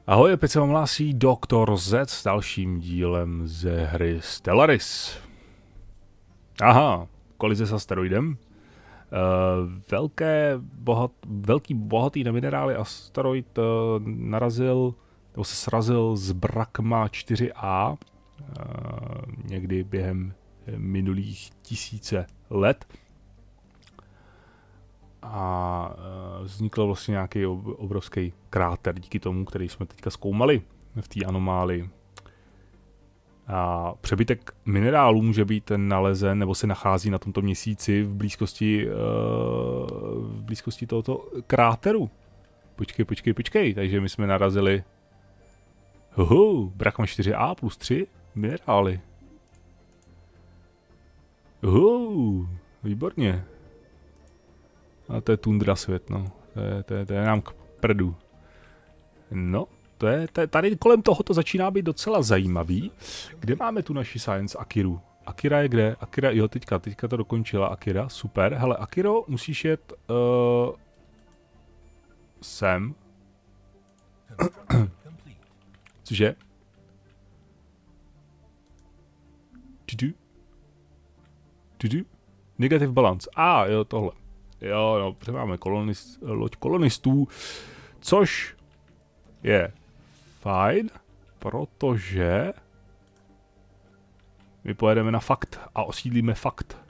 Ahoj, opět se vám hlásí Doktor Z s dalším dílem ze hry Stellaris. Aha, kolize s asteroidem. Velký bohatý na minerály asteroid narazil, nebo se srazil z Brakma 4A někdy během minulých tisíce let. A vznikl vlastně nějaký obrovský kráter díky tomu, který jsme teďka zkoumali v té anomálii. A přebytek minerálů může být nalezen nebo se nachází na tomto měsíci v blízkosti tohoto kráteru. Počkej, takže my jsme narazili Brakma 4A plus 3 minerály. Výborně. A to je tundra svět, no. To je nám k prdu. No, tady kolem toho to začíná být docela zajímavý. Kde máme tu naši Science Akiru? Akira je kde? Akira, jo, teďka to dokončila Akira, super. Hele, Akiro, musíš jet sem. Cože? Negative balance. Jo, tohle. Jo, máme loď kolonistů, což je fajn, protože my pojedeme na fakt a osídlíme fakt.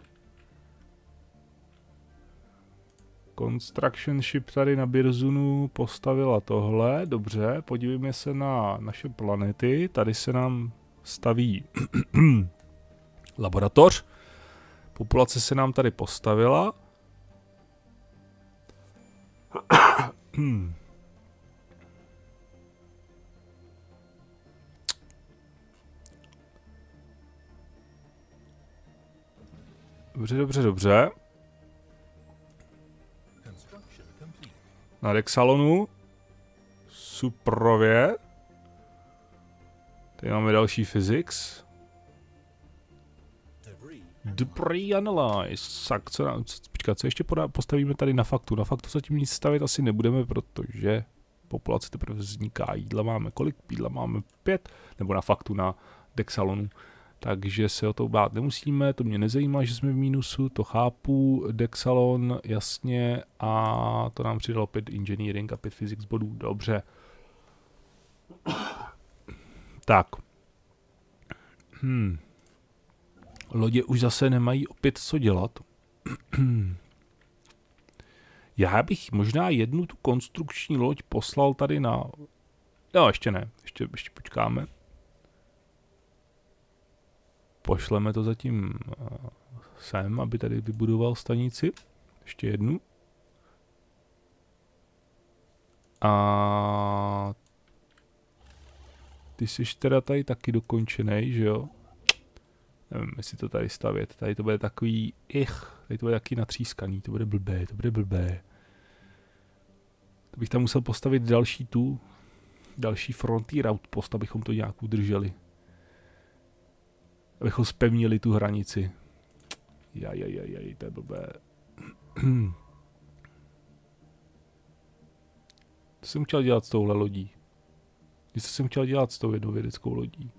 Construction ship tady na Birzunu postavila tohle, dobře, podívejme se na naše planety, tady se nám staví laboratoř, populace se nám tady postavila. Dobře. Na Dexalonu. Suprově. Tady máme další physics. Debris analyze. Tak, co ještě postavíme tady na faktu? Na faktu zatím nic stavit asi nebudeme, protože populace teprve vzniká. Jídla máme kolik? Jídla máme 5, nebo na faktu na Dexalonu. Takže se o to bát nemusíme, to mě nezajímá, že jsme v mínusu, to chápu. Dexalon, jasně, a to nám přidalo 5 engineering a 5 physics bodů, dobře. Tak. Lodě už zase nemají opět co dělat. Já bych možná jednu tu konstrukční loď poslal tady na... Jo, ještě ne, ještě počkáme. Pošleme to zatím sem, aby tady vybudoval stanici. Ještě jednu. A ty jsi teda tady taky dokončenej, že jo? Nevím, jestli to tady stavět. Tady to bude takový tady to bude taky natřískaný, to bude blbé. To bych tam musel postavit další frontier outpost, abychom to nějak udrželi. Abychom zpevnili tu hranici. To je blbé. Co jsem chtěl dělat s touhle lodí? Co jsem chtěl dělat s tou jednou vědeckou lodí?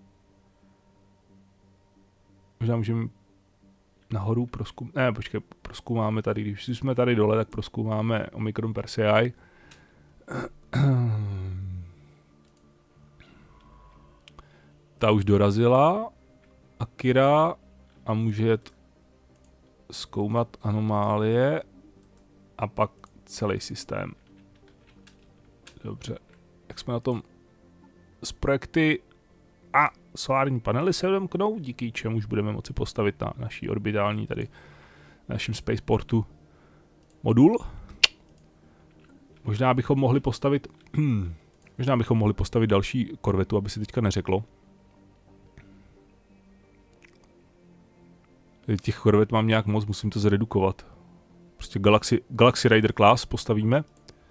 Možná můžeme nahoru prozkoumat. Ne, počkej, prozkoumáme tady, když jsme tady dole, tak prozkoumáme Omicron Persei. Ta už dorazila. Akira a může jet zkoumat anomálie a pak celý systém. Dobře. Jak jsme na tom z projekty a solární panely se vymknou, díky čemuž budeme moci postavit na naší orbitální tady na našem spaceportu modul. Možná bychom mohli postavit další korvetu, aby si teďka neřeklo. Těch korvet mám nějak moc, musím to zredukovat. Prostě Galaxy Raider Class postavíme.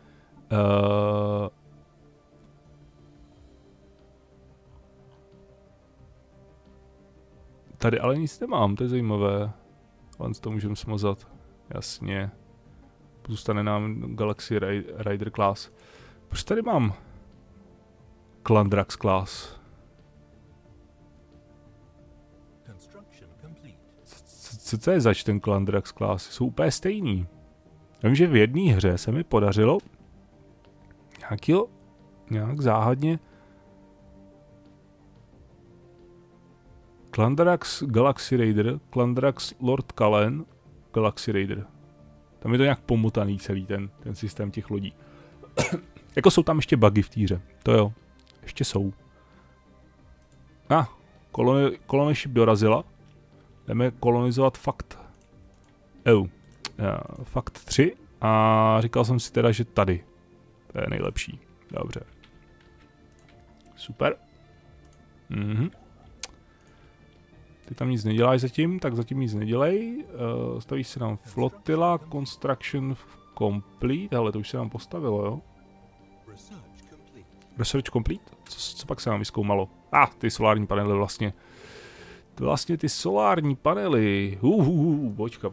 Tady ale nic nemám, to je zajímavé. Len to můžeme smazat. Jasně. Zůstane nám Galaxy Raider Class. Proč tady mám Clandrax class. Co to je zač ten Clandrax class? Jsou úplně stejný. Vím, že v jedné hře se mi podařilo nějak záhadně Clandrax Galaxy Raider, Clandrax Lord Kalen, Galaxy Raider. Tam je to nějak pomotaný celý ten systém těch lodí. Jako jsou tam ještě bugy v týře, to jo, ještě jsou. Colony dorazila. Jdeme kolonizovat fakt 3 a říkal jsem si teda, že tady. To je nejlepší. Dobře. Super. Ty tam nic neděláš zatím, tak zatím nic nedělej. Staví se nám flotila, construction complete, ale to už se nám postavilo, jo? Research complete? Co pak se nám vyzkoumalo? Ty solární panely vlastně. Vlastně ty solární panely. Počka.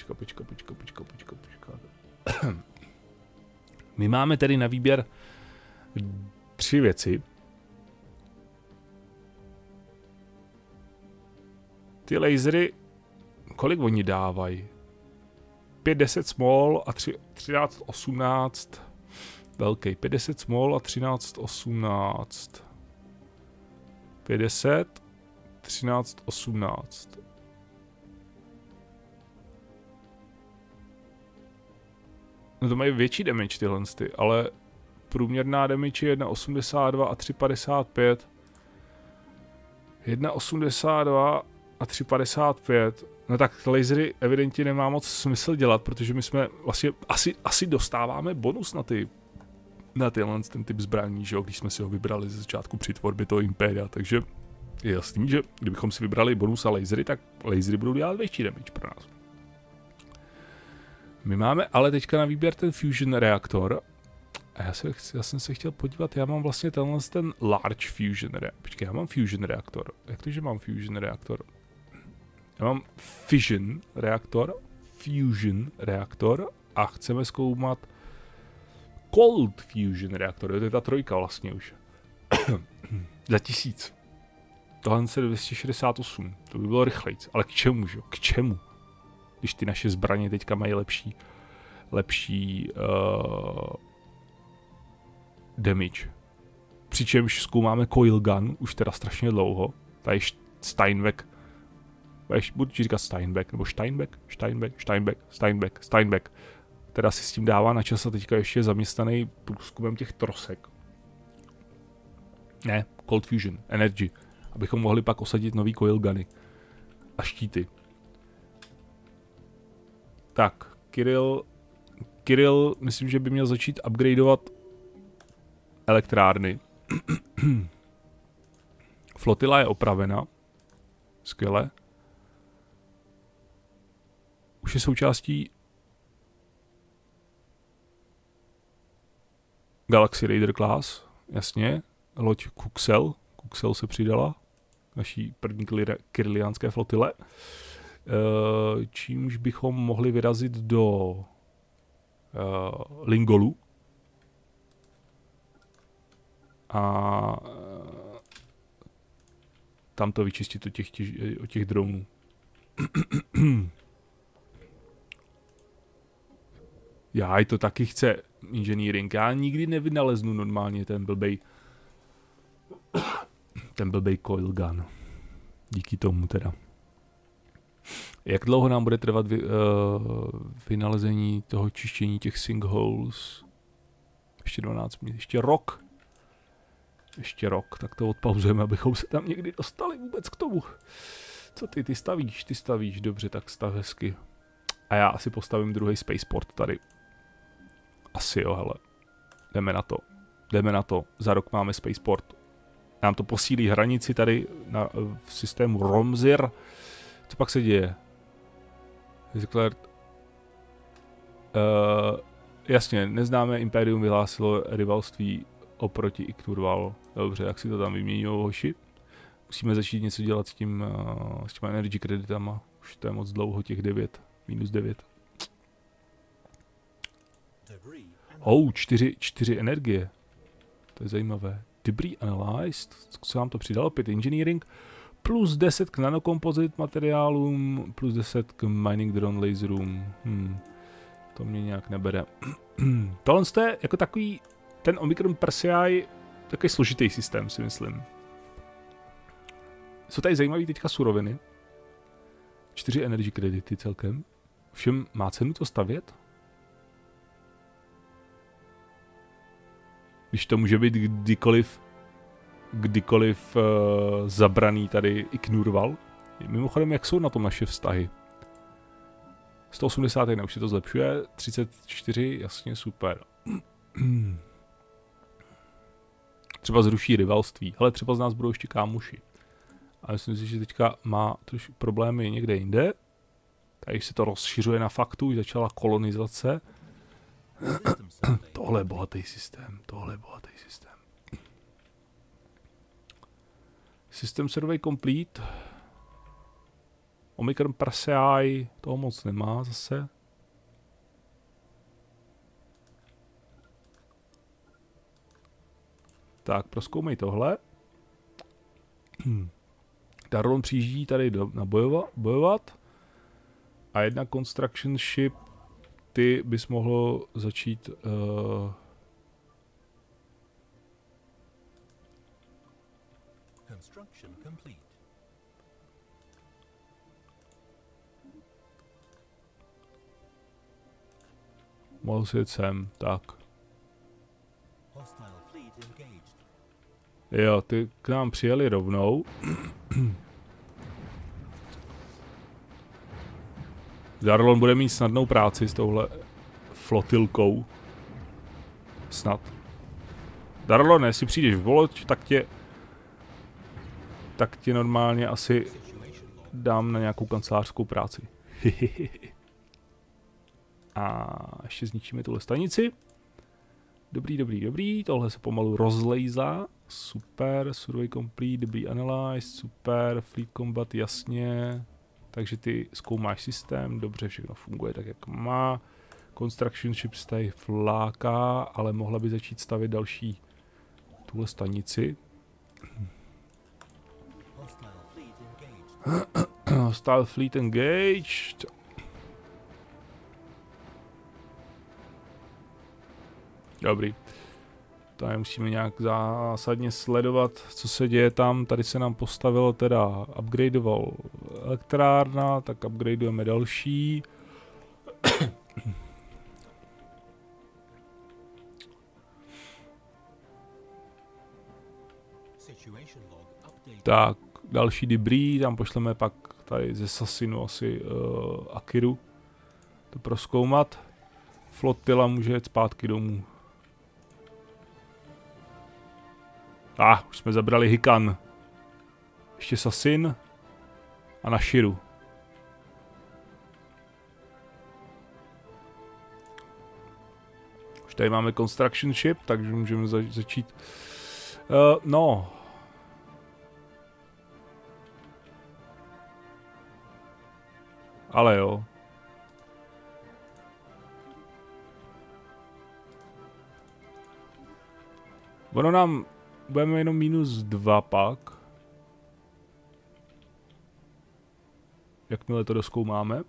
My máme tedy na výběr 3 věci. Ty lasery, kolik oni dávají? 5, 10 small a 13, 18 velký. 50 small a 13, 18. 50, 13, 18. No to mají větší damage tyhle, ale průměrná damage je 1,82 a 3,55. 1,82 a 3,55. No tak lasery evidentně nemá moc smysl dělat, protože my jsme vlastně asi dostáváme bonus na ten typ zbraní, že jo, když jsme si ho vybrali ze začátku při tvorbě toho Imperia, takže je jasný, že kdybychom si vybrali bonus a lasery, tak lasery budou dělat větší damage pro nás. My máme ale teďka na výběr ten fusion reaktor. A já jsem se chtěl podívat, já mám vlastně ten large fusion reaktor. Počkej, já mám fusion reaktor. Jak to, že mám fusion reaktor? Já mám fusion reaktor a chceme zkoumat cold fusion reaktor. To je ta 3 vlastně už. Za 1000. Tohle se 268. To by bylo rychlejc. Ale k čemu, že? K čemu? Když ty naše zbraně teďka mají lepší damage. Přičemž zkoumáme coil gun už teda strašně dlouho. Tady Steinbeck. Budu ti říkat Steinbeck, nebo Steinbeck. Teda si s tím dává na čas a teďka ještě je zaměstnaný průzkumem těch trosek. Ne, Cold Fusion, Energy. Abychom mohli pak osadit nový coil guny. A štíty. Tak, Kirill, myslím, že by měl začít upgradeovat elektrárny. Flotila je opravena. Skvěle. Už je součástí Galaxy Raider class, jasně. Loď Kuxel se přidala k naší první kirliánské flotile. Čímž bychom mohli vyrazit do Lingolu. A tam to vyčistit od těch dronů. Já to taky chce engineering. Já nikdy nevynaleznu normálně ten blbej coil gun. Díky tomu teda. Jak dlouho nám bude trvat vynalezení toho čištění těch sinkholes? Ještě 12 minut, ještě rok. Tak to odpauzujeme, abychom se tam někdy dostali vůbec k tomu. Co ty stavíš? Ty stavíš, dobře, tak stav hezky. A já asi postavím druhý spaceport tady. Asi jo, hele. Jdeme na to. Za rok máme spaceport. Nám to posílí hranici tady v systému Romzir. Co pak se děje? Jasně, neznámé impérium vyhlásilo rivalství oproti Ikturval. Dobře, jak si to tam vyměňují hoši? Musíme začít něco dělat s těma energy kreditama. Už to je moc dlouho, těch 9. Minus 9. 4 energie. To je zajímavé. Debris Analyzed, co nám to přidalo, 5 Engineering, plus 10 k nanokompozit materiálům, plus 10 k Mining Drone Laserům. To mě nějak nebere. Tohle je jako takový, ten Omicron Persei, takový složitý systém, si myslím. Jsou tady zajímavé teďka suroviny. 4 energy kredity celkem. Všem má cenu to stavět? Když to může být kdykoliv zabraný tady ignorval. Mimochodem, jak jsou na tom naše vztahy? 181, už se to zlepšuje. 34, jasně, super. Třeba zruší rivalství, ale třeba z nás budou ještě kámoši. A myslím si, že teďka má trošku problémy někde jinde. Tady se to rozšiřuje na faktu, už začala kolonizace. Tohle je bohatý systém, System survey complete. Omicron Persei toho moc nemá zase. Tak, prozkoumej tohle. Darlon přijíždí tady bojovat. A jedna construction ship, ty bys mohl začít... Mohl si jet sem, tak. Jo, ty k nám přijeli rovnou. Darlon bude mít snadnou práci s touhle flotilkou. Snad. Darlon, jestli přijdeš v loď, tak tě normálně asi dám na nějakou kancelářskou práci. A ještě zničíme tuhle stanici. Dobrý. Tohle se pomalu rozlejzá. Super, survey complete, debris analyzed, super, fleet combat, jasně. Takže ty zkoumáš systém, dobře, všechno funguje tak, jak má. Construction ships tady fláká, ale mohla by začít stavět další tuhle stanici. Hostile fleet engaged. Dobrý. Tady musíme nějak zásadně sledovat, co se děje tam. Tady se nám postavilo teda, upgradeoval elektrárna, tak upgradeujeme další. Tak, další debris, tam pošleme pak tady ze Sasinu asi Akiru to prozkoumat. Flotila může jet zpátky domů. Už jsme zabrali Hikan. Ještě Sasin a na Shiru. Už tady máme construction ship, takže můžeme začít. No. Ale jo. Ono nám budeme jenom -2 pak. Jakmile to dozkoumáme.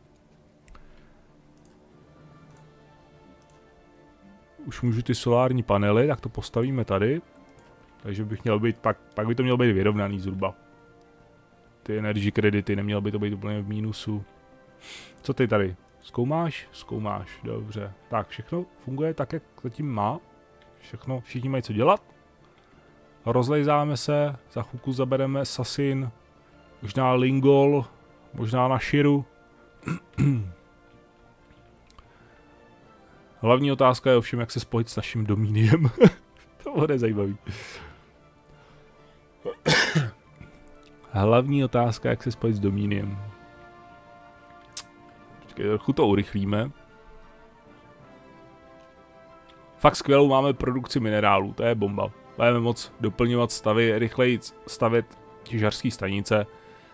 Už můžu ty solární panely, tak to postavíme tady. Takže bych měl být, pak by to mělo být vyrovnaný zhruba. Ty energy kredity, nemělo by to být úplně v mínusu. Co ty tady? Zkoumáš? Zkoumáš, dobře. Tak, všechno funguje tak, jak zatím má. Všichni mají co dělat. Rozlejzáme se, za chvilku zabereme Sasin, možná Lingol, možná na Shiru. Hlavní otázka je ovšem, jak se spojit s naším domíniem. To bude zajímavý. Hlavní otázka, jak se spojit s domíniem. Počkej, trochu to urychlíme. Fakt skvělou máme produkci minerálů, to je bomba. Budeme moc doplňovat stavy, rychleji stavět těžařské stanice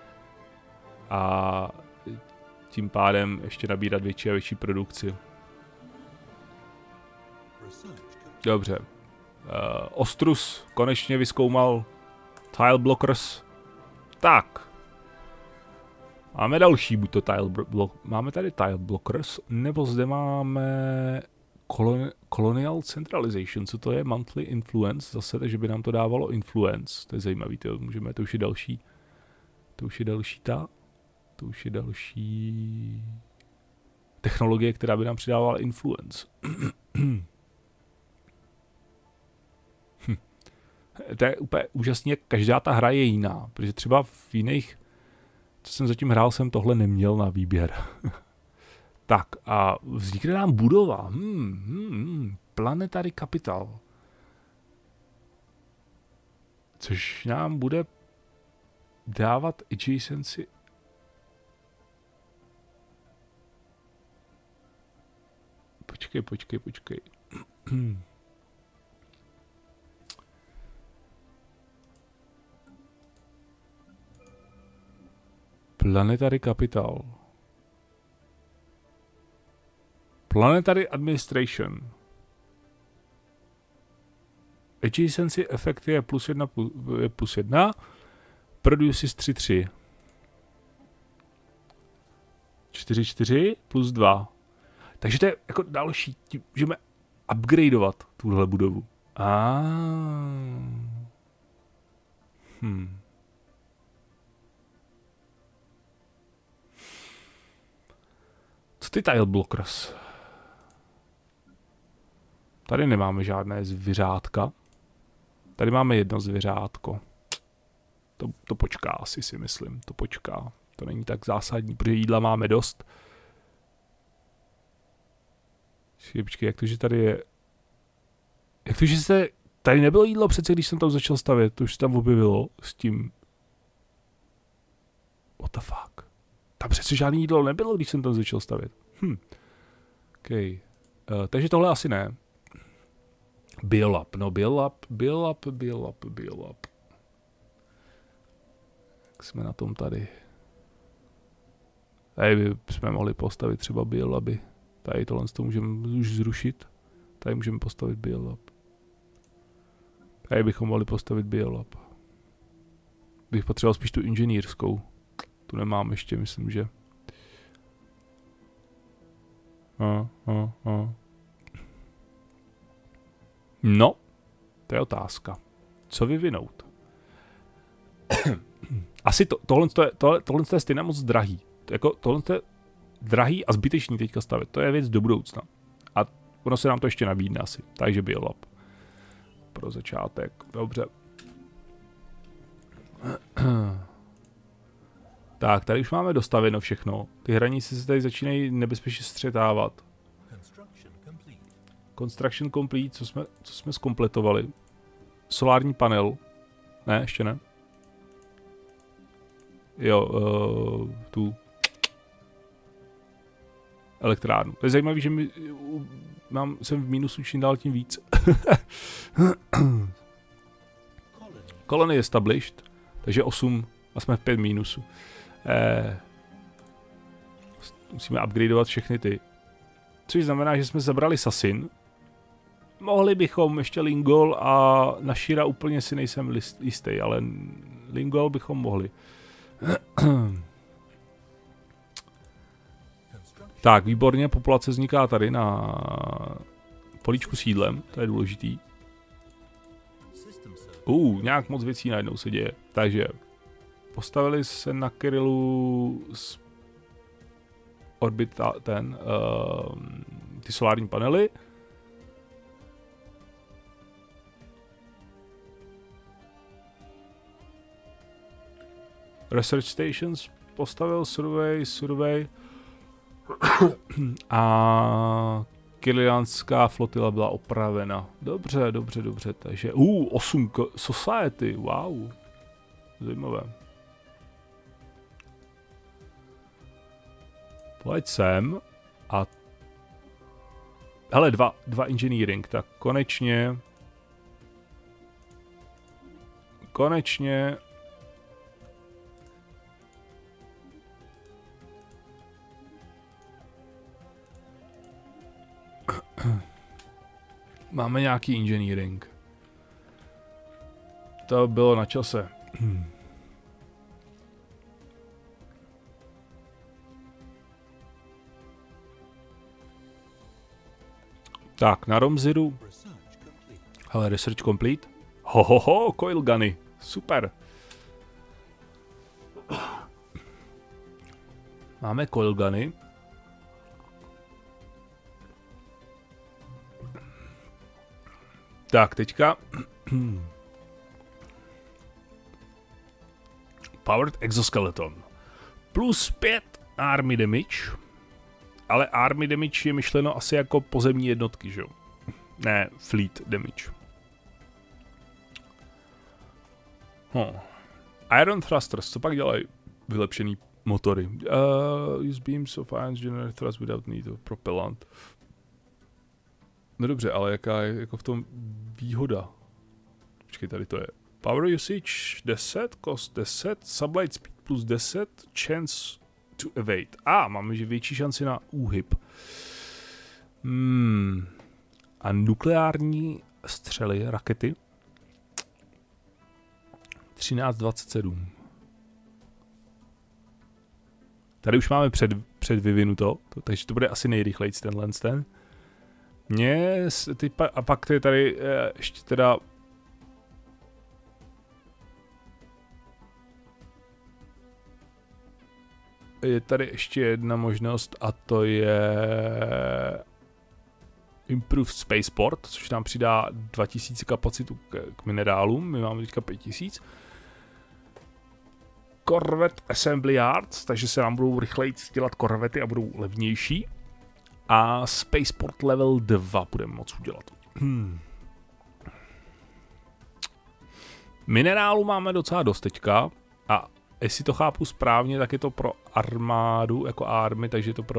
a tím pádem ještě nabírat větší a větší produkci. Dobře. Ostrus konečně vyzkoumal tile blockers. Tak. Máme další, buď to máme tady tile blockers, nebo zde máme colonial centralization, co to je? Monthly influence, zase, takže by nám to dávalo influence. To je zajímavý, to můžeme, to už je další. To už je další technologie, která by nám přidávala influence. To je úplně úžasně, každá ta hra je jiná, protože třeba v jiných, co jsem zatím hrál, jsem tohle neměl na výběr. Tak a vznikne nám budova. Planetary Capital. Což nám bude dávat adjacency. Počkej. Planetary Capital. Planetary Administration. Adjacency efekt je +1. Produces 3-3. 4-4 plus 2. Takže to je jako další, můžeme upgradeovat tuhle budovu. Co ty tile blockers? Tady nemáme žádné zvířátka. Tady máme jedno zvířátko. To počká asi, si myslím. To počká. To není tak zásadní, protože jídla máme dost. Počkej, jak to, že tady je... Jak to, že tady nebylo jídlo přece, když jsem tam začal stavět. To už se tam objevilo s tím... What the fuck? Tam přece žádný jídlo nebylo, když jsem tam začal stavět. Okay. Takže tohle asi ne. Biolab. Jak jsme na tom tady? Tady bychom mohli postavit třeba biolaby. Tady tohle to můžeme už zrušit. Tady můžeme postavit biolab. Tady bychom mohli postavit biolab. Bych potřeboval spíš tu inženýrskou. Tu nemám ještě, myslím, že. No, to je otázka. Co vyvinout? Asi tohle je stejně moc drahý. Tohle je drahý a zbytečný teďka stavit. To je věc do budoucna. A ono se nám to ještě nabídne asi. Takže biolab. Pro začátek. Dobře. Tak, tady už máme dostaveno všechno. Ty hranice se tady začínají nebezpečně střetávat. Construction complete, co jsme zkompletovali. Solární panel. Ne, ještě ne. Jo, tu elektrárnu. To je zajímavé, že jsem v mínusu čím dál tím víc. Colony established, takže 8 a jsme v 5 mínusu. Musíme upgradeovat všechny ty. Což znamená, že jsme zabrali Sasin. Mohli bychom ještě Lingol a Nashira úplně si nejsem jistý, ale Lingol bychom mohli. Tak, výborně, populace vzniká tady na políčku s jídlem, to je důležitý. Nějak moc věcí najednou se děje. Takže postavili se na Kyrillu z orbita ty solární panely. Research stations postavil, survey a Kyrillanská flotila byla opravena. Dobře, takže 8 society, wow. Zajímavé. Pojď sem a... Hele, dva engineering, tak konečně... Máme nějaký engineering. To bylo na čase. Tak, na Romziru. Hele, research complete. Hohoho, coil guny. Super. Máme coil guny. Tak, teďka. Powered exoskeleton. Plus 5 army damage. Ale army damage je myšleno asi jako pozemní jednotky, že jo? Ne, fleet damage. Iron thrusters, co pak dělají vylepšený motory? Use beams of iron generate thrust without need of propellant. No dobře, ale jaká je jako v tom výhoda? Počkej, tady to je. Power usage 10, cost 10, sublight speed plus 10, chance to evade. Máme že větší šanci na úhyb. A nukleární střely, rakety? 1327. Tady už máme předvyvinuto, takže to bude asi nejrychleji ten. A pak je tady ještě teda je tady ještě jedna možnost a to je Improved Spaceport, což nám přidá 2000 kapacitu k minerálům, my máme teďka 5000. Corvette Assembly Yards, takže se nám budou rychleji dělat korvety a budou levnější. A Spaceport level 2 budeme moct udělat. Minerálu máme docela dost teďka a jestli to chápu správně, tak je to pro armádu, jako army, takže je to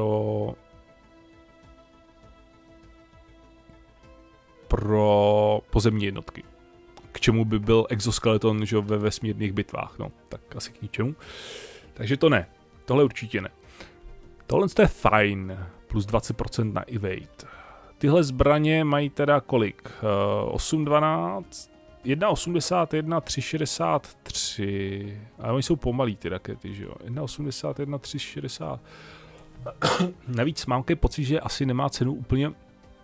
pro pozemní jednotky. K čemu by byl exoskeleton, že ve vesmírných bitvách, no, tak asi k ničemu. Takže to ne, tohle určitě ne. Tohle je fajn, plus 20% na evade. Tyhle zbraně mají teda kolik? 812, 1,81, 3,63. Ale oni jsou pomalí ty rakety, že jo? 1,81, 3,60. Navíc mám pocit, že asi nemá cenu úplně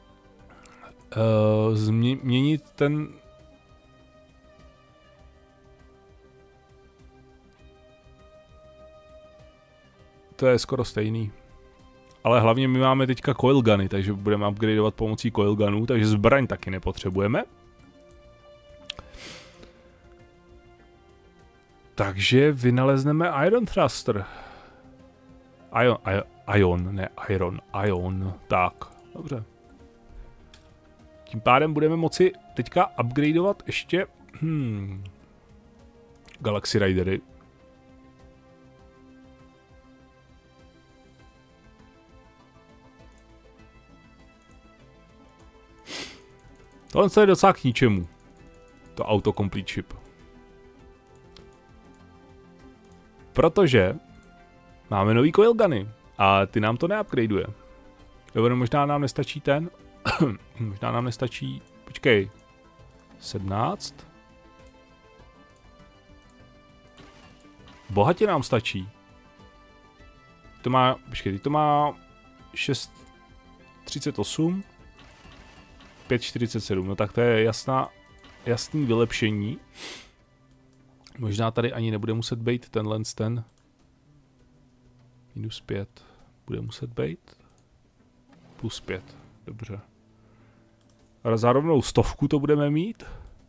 změnit ten... To je skoro stejný. Ale hlavně my máme teďka coil guny, takže budeme upgradeovat pomocí coil gunů, takže zbraň taky nepotřebujeme. Takže vynalezneme Iron Thruster. Iron. Tak, dobře. Tím pádem budeme moci teďka upgradeovat ještě Galaxy Ridery. Tohle je docela k ničemu. To autocomplete chip. Protože máme nový coil guny a ty nám to neupgradeuje. Dobře, možná nám nestačí ten. Možná nám nestačí, počkej, 17. Bohatě nám stačí. To má, počkej, to má 6,38. 5,47, no tak to je jasný vylepšení. Možná tady ani nebude muset být tenhle ten. Minus 5. Bude muset být. Plus 5. Dobře. A za rovnou 100 to budeme mít.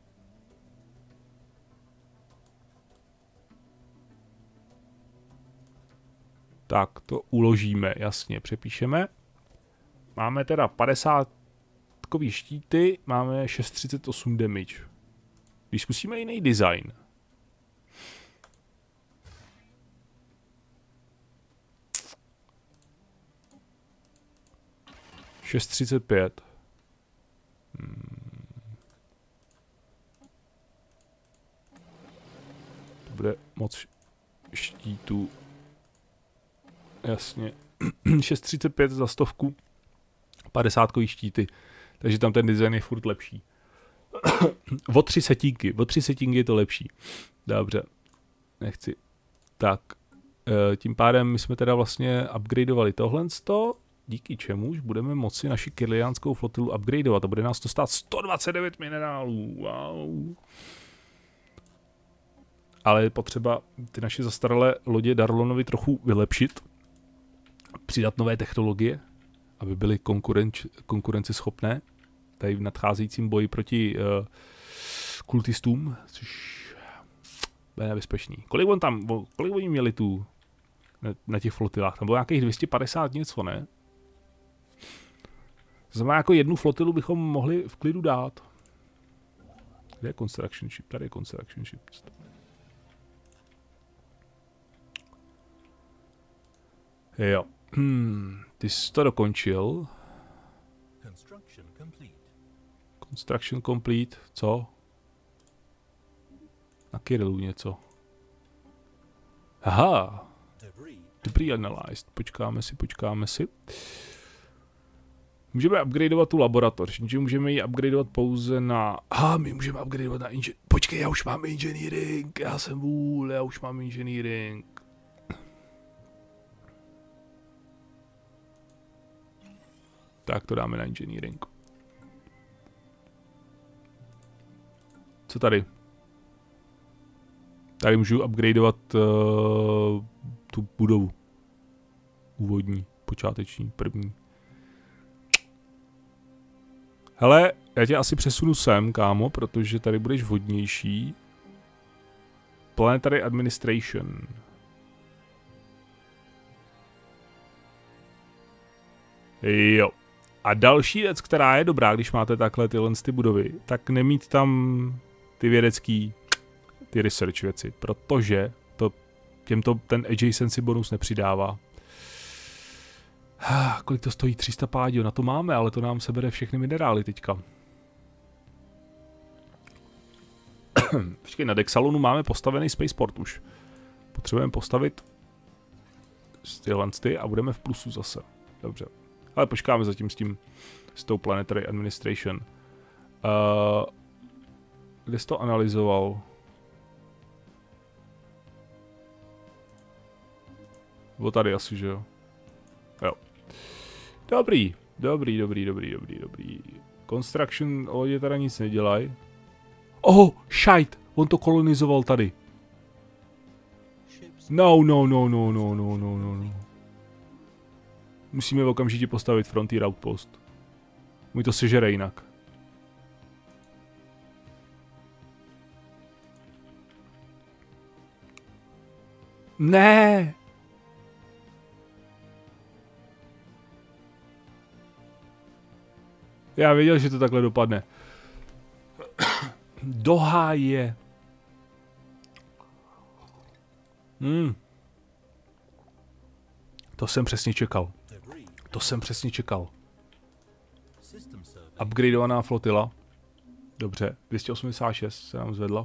Tak, to uložíme, jasně, přepíšeme. Máme teda 50 takový štíty, máme 6,38 damage. Když zkusíme jiný design. $6,35. To bude moc štítů. Jasně. 6,35 za 100. 50 štíty. Takže tam ten design je furt lepší. O 3 setínky je to lepší. Dobře. Nechci. Tak. Tím pádem my jsme teda vlastně upgradeovali tohle, díky čemuž budeme moci naši kirliánskou flotilu upgradeovat a bude nás to stát 129 minerálů. Wow. Ale je potřeba ty naše zastaralé lodě Darlonovi trochu vylepšit, přidat nové technologie, aby byly konkurenceschopné tady v nadcházejícím boji proti kultistům, což bude nebezpečný. Kolik oni měli tu na těch flotilách? Tam bylo nějakých 250 něco, ne? Znamená, jako jednu flotilu bychom mohli v klidu dát. Kde je construction ship? Tady je construction ship. Jo. Ty jsi to dokončil. Construction complete. Co? Na Kyrillu něco. Aha. Debris analyzed. Počkáme si. Můžeme upgradeovat tu laboratoř, že můžeme ji upgradeovat pouze na... my můžeme upgradeovat na Počkej, já už mám engineering, já už mám engineering. Tak to dáme na engineering. Co tady? Tady můžu upgradeovat tu budovu. Úvodní, počáteční, první. Hele, já tě asi přesunu sem, kámo, protože tady budeš vhodnější. Planetary Administration. Jo. A další věc, která je dobrá, když máte takhle tyhle budovy, tak nemít tam ty vědecký, ty research věci, protože to těmto ten adjacency bonus nepřidává. Kolik to stojí? 300 pádio, na to máme, ale to nám sebere všechny minerály teďka. Počkej, na Dexalonu máme postavený spaceport už. Potřebujeme postavit tyhle a budeme v plusu zase. Dobře. Ale počkáme zatím s tou Planetary Administration. Kde jsi to analyzoval? Bylo tady asi, že jo? Jo. Dobrý. Construction lodě teda nic nedělají. Shite! On to kolonizoval tady. No. Musíme okamžitě postavit Frontier Outpost. Můj to sežere jinak. Ne! Já věděl, že to takhle dopadne. Do háje. To jsem přesně čekal. Upgradeovaná flotila. Dobře, 286 se nám zvedla.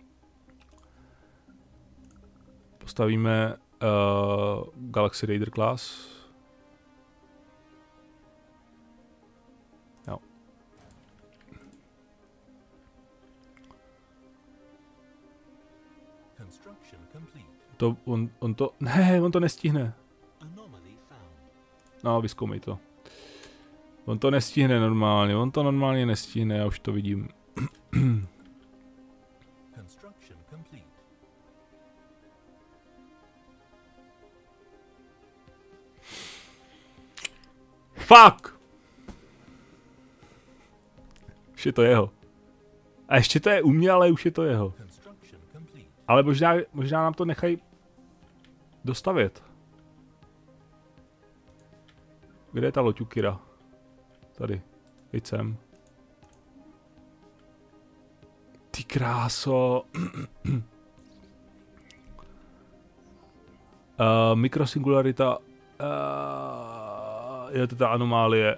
Postavíme Galaxy Raider class. Jo. On to nestihne. No, vyzkoumej to. On to nestihne normálně, nestihne, já už to vidím. Fuck! Už je to jeho. A ještě to je u mě, ale už je to jeho. Ale možná nám to nechají dostavět. Kde je ta loď Kira? Tady. Pojď sem. Ty kráso. Mikrosingularita. Je to ta anomálie.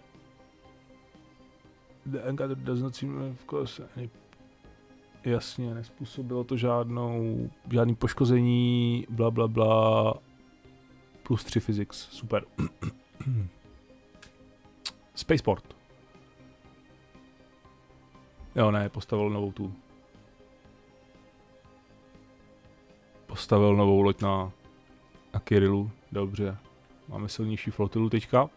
The encounter does not seem of course any... Jasně, nespůsobilo to žádný poškození, bla bla bla. Plus 3 physics, super. Spaceport. Jo, ne, postavil novou tu. Postavil novou loď na Kirilu. Dobře. Máme silnější flotilu teďka.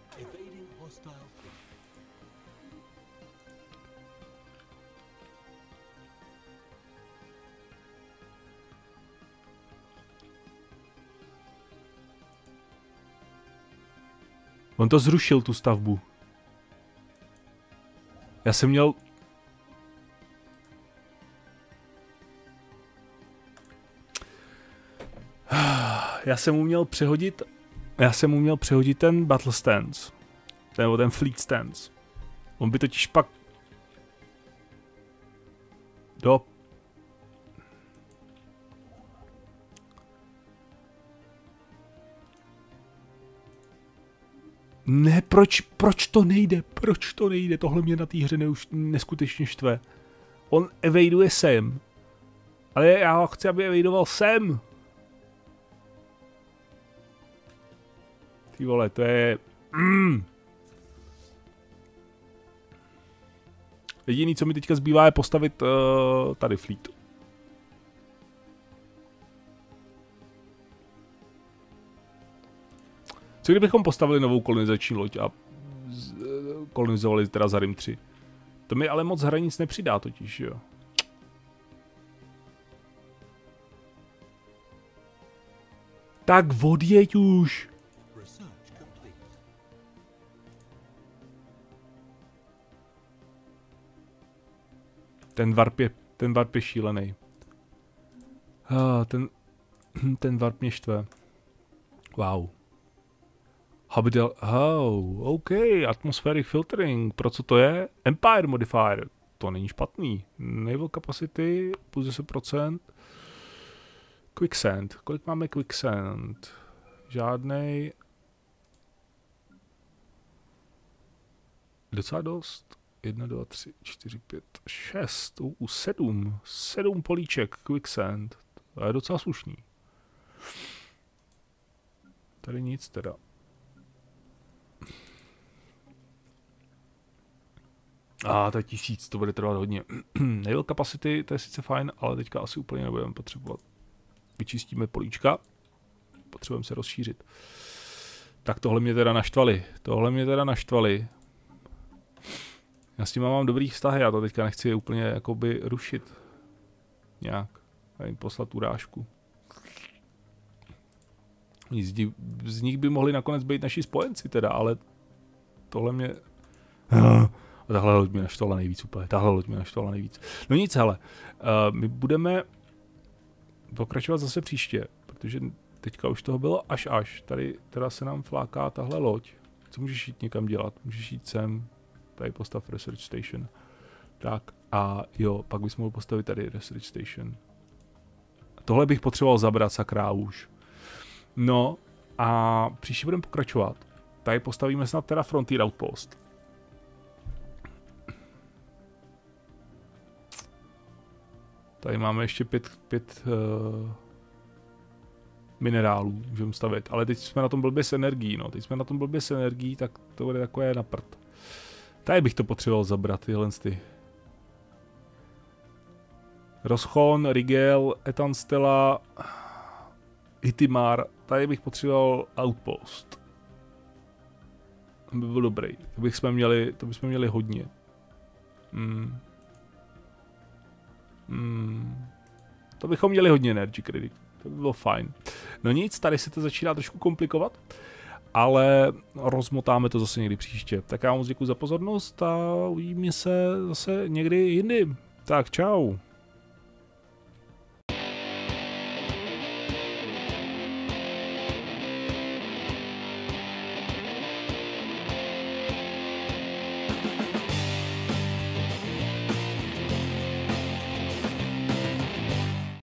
On to zrušil, tu stavbu. Já jsem měl... Já jsem mu měl přehodit ten battle stance. Nebo ten fleet stance. On by totiž pak... Ne, proč to nejde? Proč to nejde? Tohle mě na té hře neskutečně štve. On evadeuje sem. Ale já ho chci, aby evadoval sem. Ty vole, to je... Jediný, co mi teďka zbývá, je postavit tady fleet. Co kdybychom postavili novou kolonizační loď a kolonizovali teda za Rim 3? To mi ale moc hranic nepřidá totiž, jo. Tak odjeď už! Ten warp je šílený. Ten warp mě štve. Wow. OK, atmospheric filtering, pro co to je? Empire modifier, to není špatný. Naval capacity, plus 10%. Quicksand, kolik máme quicksand? Žádnej. Docela dost. 1, 2, 3, 4, 5, 6, 7. 7 políček quicksand. To je docela slušný. Tady nic teda. To je 1000, to bude trvat hodně. Naval capacity, to je sice fajn, ale teďka asi úplně nebudeme potřebovat. Vyčistíme políčka. Potřebujeme se rozšířit. Tak tohle mě teda naštvali. Já s tím mám dobrý vztahy, já to teďka nechci úplně jakoby rušit. Nějak. A jim poslat urážku. Z nich by mohli nakonec být naši spojenci teda, ale tohle mě... A tahle loď mě naštvala nejvíc úplně, No nic, hele, my budeme pokračovat zase příště, protože teďka už toho bylo až. Tady teda se nám fláká tahle loď. Co můžeš jít někam dělat? Můžeš jít sem, tady postav Research Station. Tak a jo, pak bys mohl postavit tady Research Station. Tohle bych potřeboval zabrat, sakra už. No a příště budeme pokračovat. Tady postavíme snad teda Frontier Outpost. Tady máme ještě 5 minerálů, můžeme stavět, ale teď jsme na tom blbě s energií, tak to bude takové na prd. Tady bych to potřeboval zabrat, tyhle ty. Roschon, Rigel, Etanstella, Hitimar, tady bych potřeboval Outpost. To by byl dobrý, to bychom měli hodně. To bychom měli hodně energy credit, to by bylo fajn. No nic, tady se to začíná trošku komplikovat, ale rozmotáme to zase někdy příště. Tak já moc děkuji za pozornost a uvidíme se zase někdy jindy. Tak čau.